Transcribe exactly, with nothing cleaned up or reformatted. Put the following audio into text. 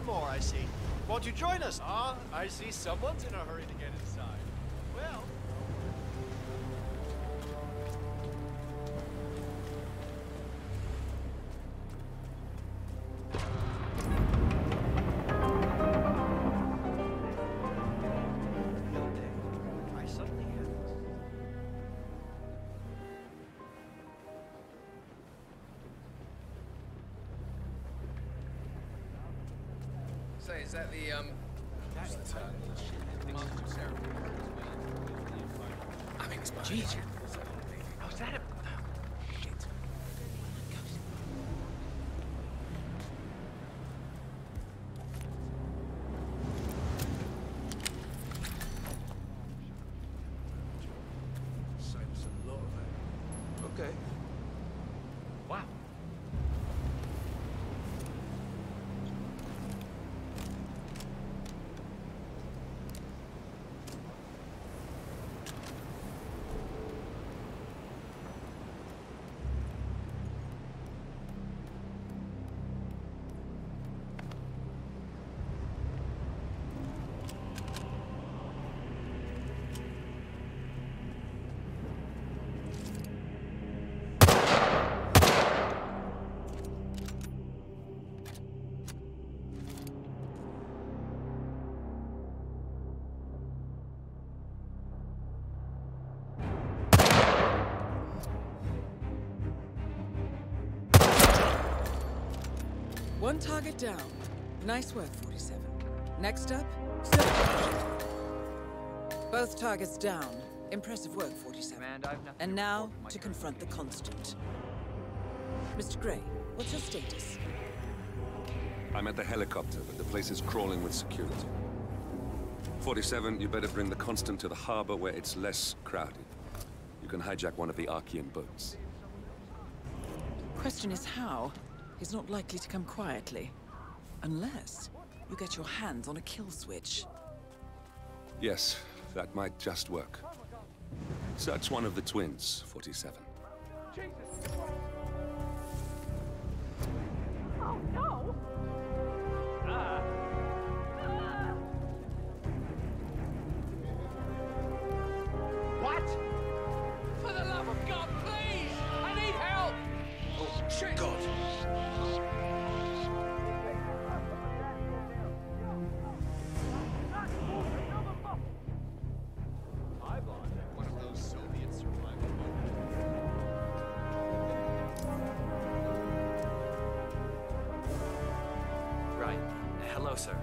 one more, I see. Won't you join us? Ah, I see someone's in a hurry to get inside. Well... I suddenly had this. Say, is that the, um... What's the term? Master ceremony. I mean, it's my... Jeez. How's that? Shit. Saves a lot of it. Okay. Wow. One target down. Nice work, forty-seven. Next up, Sir. Both targets down. Impressive work, forty-seven. Command, I've nothing And to now, report from my to current confront the location. Constant. Mister Gray, what's your status? I'm at the helicopter, but the place is crawling with security. forty-seven, you better bring the Constant to the harbor where it's less crowded. You can hijack one of the Archean boats. Question is how? He's not likely to come quietly. Unless you get your hands on a kill switch. Yes, that might just work. Search one of the twins, forty-seven. Oh no! What? For the love of God, please! I need help! Oh, shit! God! One of those Soviet survival Right. Hello, sir.